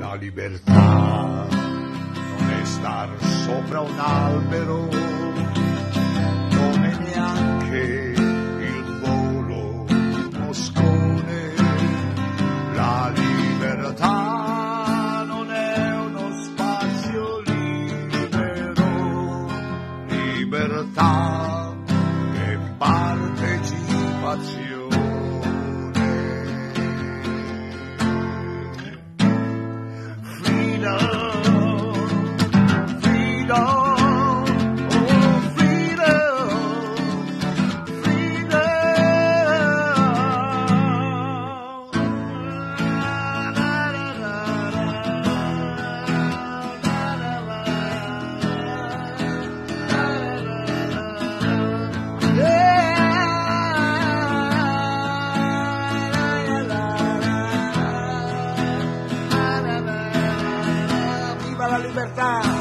La libertà non è star sopra un albero, non è neanche il volo di un moscone. La libertà non è uno spazio libero, libertà è partecipazione. Viva la libertà!